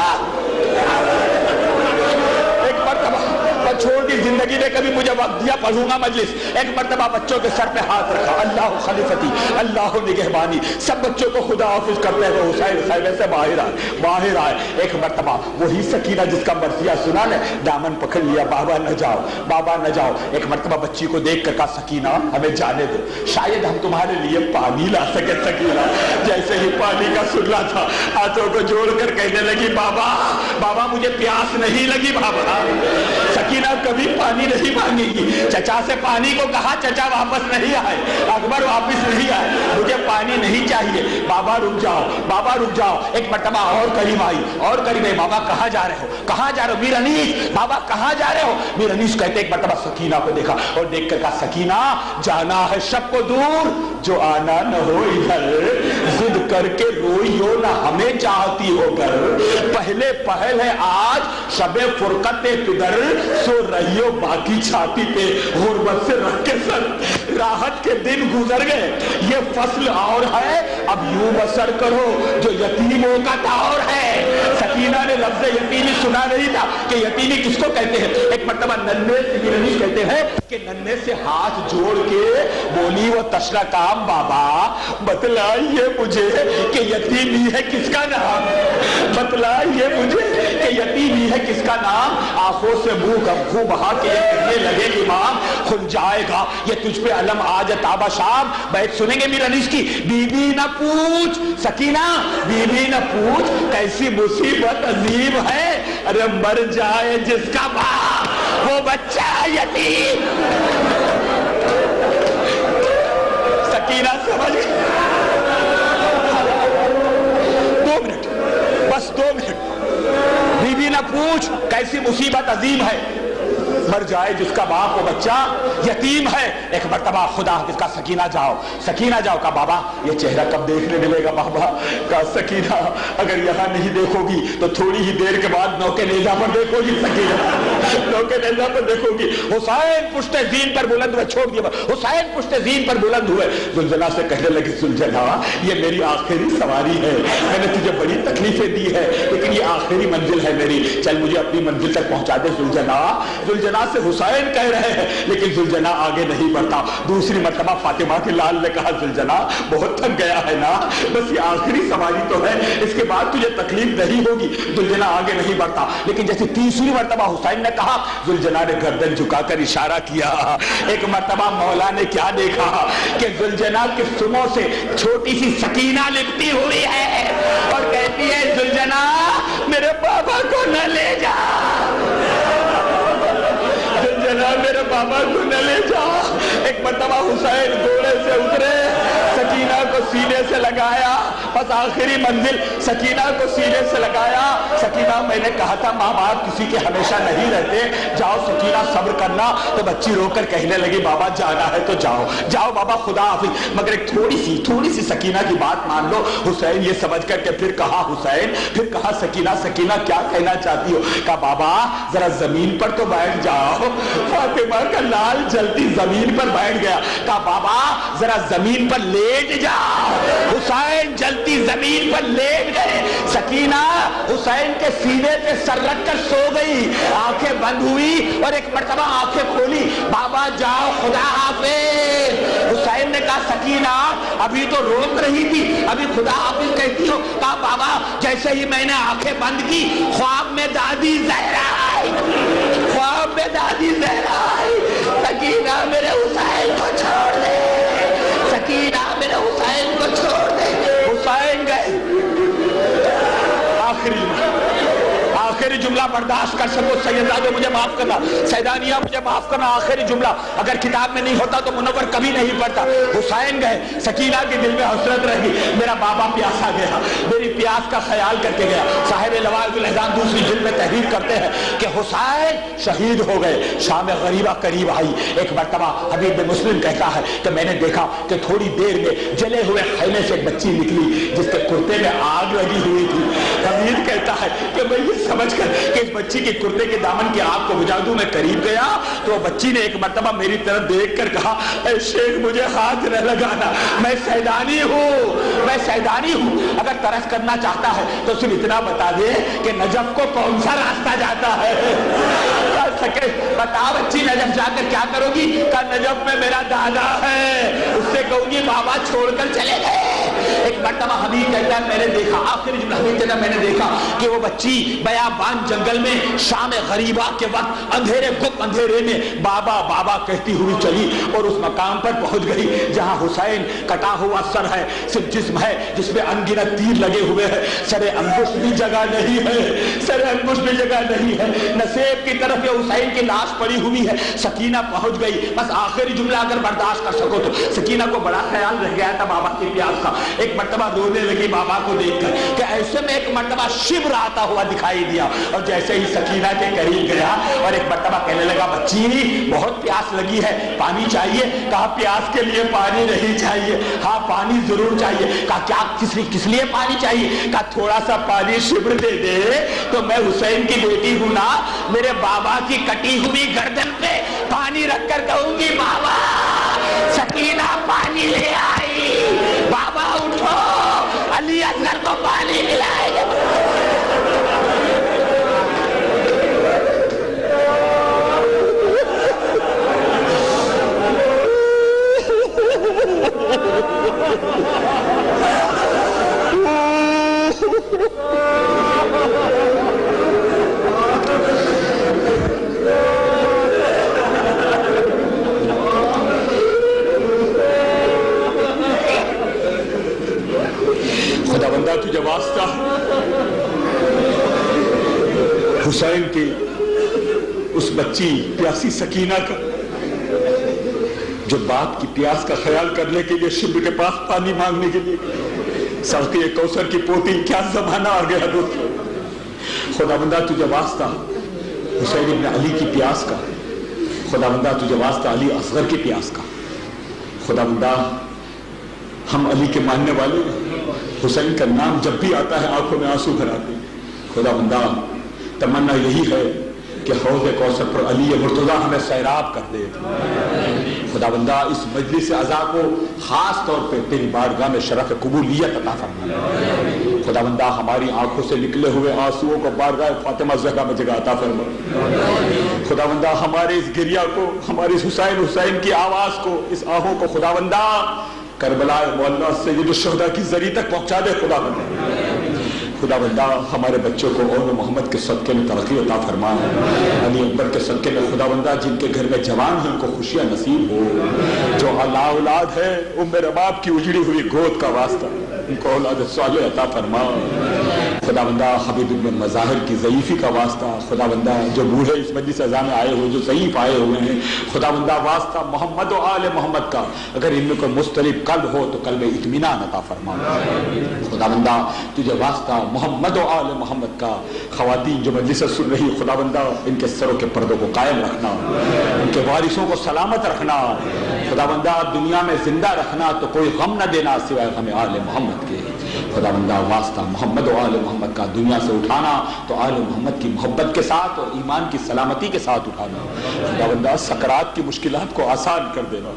ایک مرتبہ چھوڑ دی، زندگی نے کبھی مجھے وقت دیا پڑھوں گا مجلس، ایک مرتبہ بچوں کے سر پہ ہاتھ رکھا، اللہ خلیفتی اللہ نگہبانی، سب بچوں کو خدا حافظ کرتے ہوئے حسین خیمے سے باہر آئے۔ ایک مرتبہ وہی سکینہ جس کا مرثیہ سنا نے دامن پکڑ لیا، بابا نہ جاؤ بابا نہ جاؤ۔ ایک مرتبہ بچی کو دیکھ کر کہا سکینہ ہمیں جانے دو، شاید ہم تمہارے لیے پانی لا سکے۔ سکینہ جیسے ہی پانی کا سننا تھا ہاتھوں کو جوڑ کر کہنے لگی بابا بابا مجھے پیاس نہیں لگی بابا۔ سکینہ کبھی پانی نہیں مانگے گی، چچا سے پانی کو کہا چچا واپس نہیں آئے، اکبر واپس نہیں آئے، مجھے پانی نہیں چاہیے، بابا رک جاؤ بابا رک جاؤ۔ ایک مرتبہ اور قریب آئی اور قریب آئی، بابا کہاں جا رہے ہو کہاں جا رہے ہو؟ میر انیس بابا کہاں جا رہے ہو؟ میر انیس کہتے ایک مرتبہ سکینہ کو دیکھا اور دیکھ کر کہا سکینہ جانا ہے شب کو دور، جو آنا نہ ہو ادھر، ضد کر کے روئی ہو نہ ہمیں چاہتی ہو گھر، پہلے پہل ہے آج شب فرقت پدر، سو رہی ہو باقی چھاتی پہ غربت سے رکھ کے سر، راحت کے دن گزر گئے یہ فصل اور ہے، اب یوں بسر کرو جو یتیموں کا دور ہے۔ سکینہ نے لفظ یتیمی سنا نہیں تھا کہ یتیمی کس کو کہتے ہیں۔ ایک مرتبہ ننھے سے کہتے ہیں کہ ننھے سے ہاتھ جوڑ کے بولی وہ تشنا کام بابا بتلائیے مجھے کہ یتیمی ہے کس کا نام، بتلائیے مجھے کہ یتیمی ہے کس کا نام۔ آنکھوں سے منہ گھو بہا کے کہنے لگے امام کھل جائے گا یہ تجھ پہ علم آج تابہ شام۔ بیت سنیں گے میر انیس کی، بی بی نہ پوچھ سکینہ بی بی نہ پوچھ کیسی مصیبت عظیم ہے، ارے مر جائے جس کا باپ وہ بچہ یتیم۔ سکینہ سمجھ 2 منٹ بس 2 منٹ، بی بی نہ پوچھ کیسی مصیبت عظیم ہے، مر جائے جس کا باپ وہ بچہ یتیم ہے۔ ایک مرتبہ خدا حافظ کا سکینہ جاؤ کا بابا یہ چہرہ کب دیکھنے ملے گا بابا؟ کا سکینہ اگر یہاں نہیں دیکھو گی تو تھوڑی ہی دیر کے بعد نوکے نیزہ پر دیکھو گی، سکینہ نوکے نیزہ پر دیکھو گی۔ حسین پشت زین پر بلند ہوئے، چھوڑ دیا حسین پشت زین پر بلند ہوئے، زلجنا سے کہنے لگے زلجنا یہ میری آخری سواری ہے، میں نے تجھے بڑی تکلیفیں دی ہے لیکن یہ آخری منزل ہے میری، چل مجھے اپنی منزل تک پہنچا دے۔ زلجنا سے حسین کہہ رہے ہیں لیکن زلجنا آگے نہیں بڑھتا۔ دوسری مرتبہ فاطمہ کے لال نے کہا زلجنا بہت تھک گیا ہے نا، بس یہ آخری سواری تو ہے، اس کے بعد تجھے تکلیف نہیں ہوگی۔ زلجنا آگے نہیں بڑھتا لیکن جیسے تیسری مرتبہ حسین نے کہا زلجنا نے گردن جھکا کر اشارہ کیا۔ ایک مرتبہ مولا نے کیا دیکھا کہ زلجنا کے سنوں سے چھوٹی سی سکینہ لپٹی ہوئی ہے اور کہتی ہے زلجنا میرے بابا کو نہ لے جا، میرے بابا کو نہ لے جا۔ ایک مرتبہ حسین گھوڑے سے اترے، سکینہ کو سینے سے لگایا، بس آخری منزل سکینہ کو سینے سے لگایا۔ سکینہ میں نے کہا تھا ماں باپ کسی کے ہمیشہ نہیں رہتے، جاؤ سکینہ صبر کرنا، تو بچی رو کر کہنے لگی بابا جانا ہے تو جاؤ جاؤ بابا خدا حافظ، مگر ایک تھوڑی سی سکینہ کی بات مان لو۔ حسین یہ سمجھ کر کے پھر کہا حسین، پھر کہا سکینہ سکینہ کیا کہنا چاہتی ہو؟ کہا بابا ذرا زمین پر تو بیٹھ جاؤ۔ فاطمہ کا لال جلدی زمین پر بیٹھ گیا۔ کہا بابا ذرا زمین پر لیٹ جاؤ۔ حسین جلدی زمین پر لیٹ گئے۔ سکینہ حسین کے سینے پہ سر رکھ کر سو گئی، آنکھیں بند ہوئی اور ایک مرتبہ آنکھیں کھولی، بابا جاؤ خدا حافظ۔ حسین نے کہا سکینہ ابھی تو روک رہی تھی، ابھی خدا حافظ کہتی ہو؟ کہا بابا جیسے ہی میں نے آنکھیں بند کی خواب میں دادی زہرا آئی، خواب میں دادی زہرا آئی۔ سکینہ میرے حسین کو چھوڑ دے، سکینہ میرے حسین کو چھوڑ دے۔ حسین گئے، آخری جملہ برداشت کر سکو سیدہ جو مجھے معاف کرنا، سیدانیہ مجھے معاف کرنا، آخری جملہ اگر کتاب میں نہیں ہوتا تو منور کبھی نہیں پڑھتا۔ حسین گئے، سکینہ کے دل میں حسرت رہ گئی، میرا بابا پیاسا گیا، میری پیاس کا خیال کر کے گیا۔ صاحب لوائق الاحزان دوسری جلد میں تحریر کرتے ہیں کہ حسین شہید ہو گئے، شام غریبہ قریب آئی۔ ایک مرتبہ حبیب مسلم کہتا ہے کہ میں نے دیکھا کہ تھوڑی دیر میں جلے ہوئے خیمے سے ایک بچی نکلی جس کے کرتے میں آگ لگی ہوئی تھی۔ حبیب کہتا ہے کہ میں یہ سمجھ کر کہ اس بچی کے کرتے کے دامن کی آگ کو بجھا دوں میں قریب گیا تو وہ بچی نے ایک مرتبہ میری طرف دیکھ کر کہا اے شیخ مجھے ہاتھ نہ لگانا، میں سیدانی ہوں، میں سیدانی ہوں۔ اگر ترس کرنا چاہتا ہے تو صرف اتنا بتا دے کہ نجف کو کون سا راستہ جاتا ہے۔ بتا بچی نجف جا کر کیا کرو گی؟ کہ نجف میں میرا دادا ہے، اس سے کہوں گی بابا چھوڑ کر چلے گئے۔ ایک مرتبہ حبیب کہتا ہے میں نے دیکھا، آخری جملہ حبیب کہتا ہے میں نے دیکھا کہ وہ بچی بیابان جنگل میں شام غریبہ کے وقت اندھیرے گپ اندھیرے میں بابا بابا کہتی ہوئی چلی اور اس مقام پر پہنچ گئی جہاں حسین کٹا ہوا سر ہے، صرف جسم ہے جس میں ان گنت تیر لگے ہوئے ہیں، سر انگشت بھی جگہ نہیں ہے، سر انگشت بھی جگہ نہیں ہے، نصیب کی طرف یہ حسین کی لاش پڑی ہوئی ہے۔ سکینہ پہنچ گئی، بس آخری جملہ اگر برداشت کر سکو تو سکینہ کو بڑا خیال رہ گیا تھا بابا کی پیاس کا۔ ایک مرتبہ رونے لگی بابا کو دیکھ کر کہ ایسے میں ایک مرتبہ شبر آتا ہوا دکھائی دیا اور جیسے ہی سکینہ کے قریب گیا اور ایک مرتبہ کہنے لگا بچی بہت پیاس لگی ہے، پانی چاہیے؟ کہا پیاس کے لیے پانی نہیں چاہیے، ہاں پانی ضرور چاہیے۔ کہا کیا کس لیے پانی چاہیے؟ کہا تھوڑا سا پانی شبر دے دے تو میں حسین کی بیٹی ہوں نا، میرے بابا کی کٹی ہوئی گردن پہ پانی رکھ کر کہوں گی بابا سکینہ پانی لے آئی، بابا اٹھو علی اصغر کو پانی ملائے گا۔ خدا بندہ تجھے واسطہ حسین کی اس بچی پیاسی سکینہ کا جو باپ کی پیاس کا خیال کرنے کے لیے شبر کے پاس پانی مانگنے کے لیے ساقی کوثر کی پوتی، کیا زمانہ آ گیا دوست۔ خدا بندہ تجھے واسطہ حسین ابن علی کی پیاس کا، خدا بندہ تجھے واسطہ علی اصغر کی پیاس کا۔ خدا بندہ ہم علی کے ماننے والے حسین کا نام جب بھی آتا ہے آنکھوں میں آنسو بھر آتے ہیں۔ خدا بندہ تمنا یہی ہے کہ حوض کوثر پر علی مرتضیٰ ہمیں سیراب کر دے۔ خدا بندہ اس مجلس عزا کو خاص طور پہ تیری بارگاہ میں شرف قبولیت عطا فرما۔ خدا بندہ ہماری آنکھوں سے نکلے ہوئے آنسوؤں کو بارگاہ فاطمہ زہرا میں جگہ عطا فرما۔ خدا بندہ ہمارے اس گریہ کو، ہماری اس حسین کی آواز کو، اس آہوں کو خدا بندہ کربلا مولا سید الشہداء کی زری تک پہنچا دے۔ خدا بندہ خدا بندہ ہمارے بچوں کو اور محمد کے صدقے میں ترقی عطا فرما، علی اکبر کے صدقے میں خدا بندہ جن کے گھر میں جوان ہیں ان کو خوشیاں نصیب ہو، جو لا اولاد ہے ام رباب کی اجڑی ہوئی گود کا واسطہ ان کو اولاد صالح عطا فرما۔ خدا بندہ حبیب ابن مظاہر کی ضعیفی کا واسطہ، خدا بندہ جو بوڑھے اس مجلس اعضاء میں آئے ہوئے جو ضعیف آئے ہوئے ہیں، خدا بندہ واسطہ محمد و آل محمد کا، اگر ان میں کوئی مضطرب قلب ہو تو قلب اطمینان عطا فرما۔ خدا بندہ تجھے واسطہ محمد و آل محمد کا، خواتین جو مجلس سن رہی خدا بندہ ان کے سروں کے پردوں کو قائم رکھنا، ان کے وارثوں کو سلامت رکھنا، خدا بندہ دنیا میں زندہ رکھنا تو کوئی غم نہ دینا سوائے غم آل محمد کے۔ خدا بندہ واسطہ محمد و آل محمد کا، دنیا سے اٹھانا تو آل محمد کی محبت کے ساتھ اور ایمان کی سلامتی کے ساتھ اٹھانا۔ خدا بندہ سکرات کی مشکلات کو آسان کر دینا،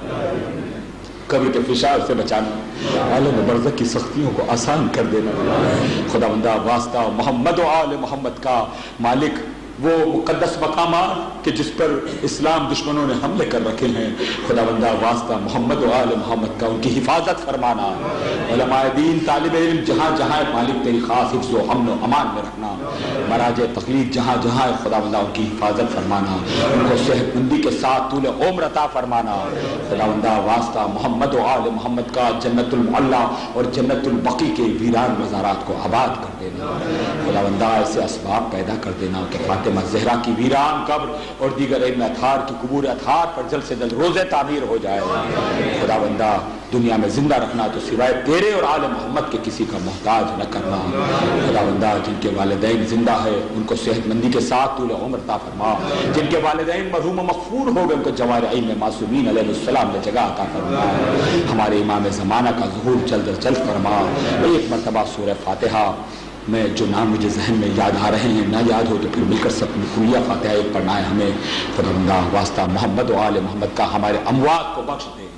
قبر کے فشار سے بچانا، عالم برزخ کی سختیوں کو آسان کر دینا۔ خدا بندہ واسطہ محمد و آل محمد کا، مالک وہ مقدس مقامات کہ جس پر اسلام دشمنوں نے حملے کر رکھے ہیں، خدا بندہ واسطہ محمد و آل محمد کا، ان کی حفاظت فرمانا، علماء دین طالب علم جہاں جہاں مالک تیری خاص حفظ و امن و امان میں رکھنا، مراجع تقلید جہاں جہاں خدا بندہ ان کی حفاظت فرمانا، ان کو صحت مندی کے ساتھ طول عمر عطا فرمانا۔ خدا بندہ واسطہ محمد و آل محمد کا، جنت المعلا اور جنت البقیع کے ویران مزارات کو آباد کر دینا۔ خدا بندہ ایسے اسباب پیدا کر دینا کہ فاطمہ زہرا کی ویران قبر اور دیگر ابن اطہار کی قبور اطہار پر جلد سے جلد روزے تعمیر ہو جائے۔ خدا بندہ دنیا میں زندہ رکھنا تو سوائے تیرے اور آل محمد کے کسی کا محتاج نہ کرنا۔ خدا بندہ جن کے والدین زندہ ہے ان کو صحت مندی کے ساتھ طول عمر عطا فرما، جن کے والدین مرحوم و مغفور ہو گئے ان کو جوارئ میں معصومین علیہ السلام نے جگہ عطا فرما۔ ہمارے امام زمانہ کا ظہور جلد از جلد فرما۔ ایک مرتبہ سورہ فاتحہ میں جو نام مجھے ذہن میں یاد آ رہے ہیں، نہ یاد ہو تو پھر مل کر سب کلیہ فاتحہ ایک پڑھنا ہے ہمیں۔ خدا بندہ واسطہ محمد و آل محمد کا ہمارے اموات کو بخش دے،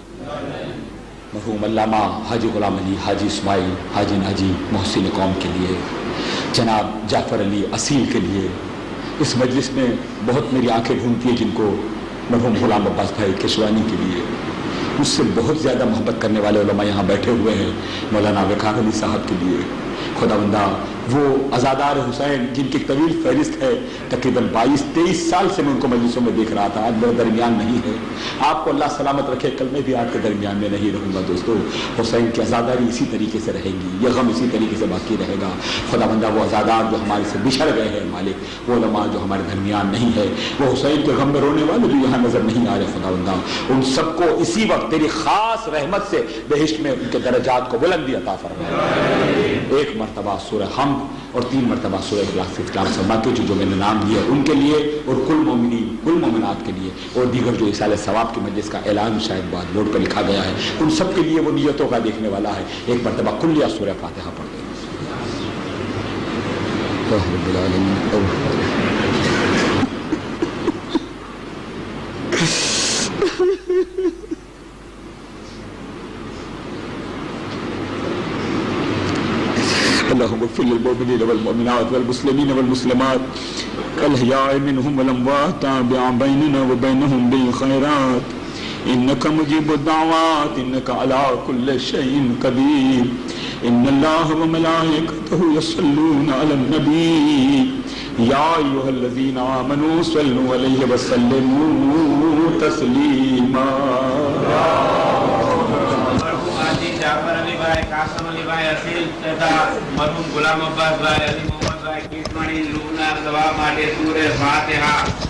مرحوم علامہ حاجی غلام علی، حاجی اسماعیل، حاجی ناجی محسن قوم کے لیے، جناب جعفر علی اصیل کے لیے، اس مجلس میں بہت میری آنکھیں ڈھونڈتی ہیں جن کو مرحوم غلام عباس بھائی کشوانی کے لیے، مجھ سے بہت زیادہ محبت کرنے والے علماء یہاں بیٹھے ہوئے ہیں، مولانا وقار علی صاحب کے لیے۔ خدا بندہ وہ عزادار حسین جن کی طویل فہرست ہے، تقریباً 22-23 سال سے میں ان کو مجلسوں میں دیکھ رہا تھا، آج میرے درمیان نہیں ہے، آپ کو اللہ سلامت رکھے، کل میں بھی آپ کے درمیان میں نہیں رہوں گا۔ دوستو حسین کی عزاداری اسی طریقے سے رہے گی، یہ غم اسی طریقے سے باقی رہے گا۔ خدا بندہ وہ عزادار جو ہمارے سے بچھڑ گئے ہیں مالک، وہ علماء جو ہمارے درمیان نہیں ہے، وہ حسین کے غم میں رونے والے جو یہاں نظر نہیں آ رہے، خدا بندہ ان سب کو اسی وقت تیری خاص رحمت سے بہشت میں ان کے درجات کو بلندی عطا فرما۔ ایک مرتبہ سورہ حمد اور 3 مرتبہ سورہ اخلاص سے اختتام فرما کے جو میں نے نام لیا ان کے لیے اور کل مومنین کل مومنات کے لیے اور دیگر جو اصالہ ثواب کی مجلس کا اعلان شاید بعد بورڈ پہ لکھا گیا ہے، ان سب کے لیے وہ نیتوں کا دیکھنے والا ہے۔ ایک مرتبہ کلیہ سورہ فاتحہ پڑھ دیں۔ رب العالمین اللهم اغفر للمؤمنين والمؤمنات والمسلمين والمسلمات الأحياء منهم والأموات تابع بيننا وبينهم بالخيرات إنك مجيب الدعوات إنك على كل شيء قدير إن الله وملائكته يصلون على النبي يا أيها الذين آمنوا صلوا عليه وسلموا تسليما۔ جعفر علی بھائی، قاسم علی بھائی اصیل تથા مرحوم غلام عباس بھائی، علی محمد بھائی کیسمانی لونا دعا માટે સૂરે ફાતિહા